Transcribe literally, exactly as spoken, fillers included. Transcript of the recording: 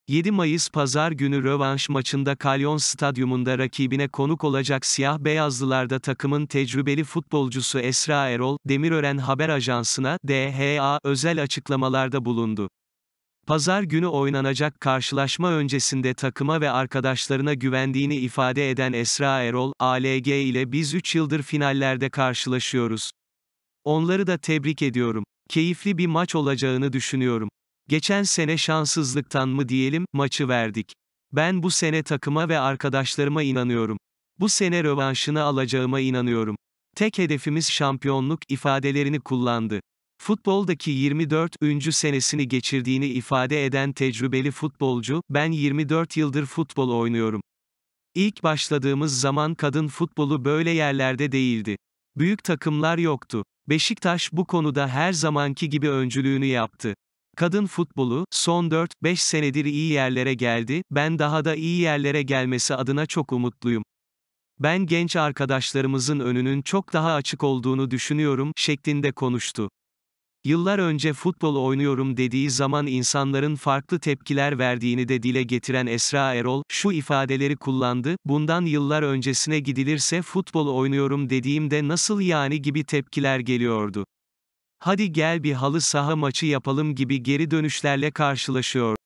yedi Mayıs Pazar günü rövanş maçında Kalyon Stadyumunda rakibine konuk olacak siyah-beyazlılarda takımın tecrübeli futbolcusu Esra Erol, Demirören Haber Ajansı'na, D H A, özel açıklamalarda bulundu. Pazar günü oynanacak karşılaşma öncesinde takıma ve arkadaşlarına güvendiğini ifade eden Esra Erol, A L G ile biz üç yıldır finallerde karşılaşıyoruz. Onları da tebrik ediyorum. Keyifli bir maç olacağını düşünüyorum. Geçen sene şanssızlıktan mı diyelim, maçı verdik. Ben bu sene takıma ve arkadaşlarıma inanıyorum. Bu sene rövanşını alacağıma inanıyorum. Tek hedefimiz şampiyonluk ifadelerini kullandı. Futboldaki yirmi dördüncü senesini geçirdiğini ifade eden tecrübeli futbolcu, ben yirmi dört yıldır futbol oynuyorum. İlk başladığımız zaman kadın futbolu böyle yerlerde değildi. Büyük takımlar yoktu. Beşiktaş bu konuda her zamanki gibi öncülüğünü yaptı. Kadın futbolu, son dört beş senedir iyi yerlere geldi, ben daha da iyi yerlere gelmesi adına çok umutluyum. Ben genç arkadaşlarımızın önünün çok daha açık olduğunu düşünüyorum, şeklinde konuştu. Yıllar önce futbol oynuyorum dediği zaman insanların farklı tepkiler verdiğini de dile getiren Esra Erol, şu ifadeleri kullandı, bundan yıllar öncesine gidilirse futbol oynuyorum dediğimde nasıl yani gibi tepkiler geliyordu. Hadi gel bir halı saha maçı yapalım gibi geri dönüşlerle karşılaşıyor.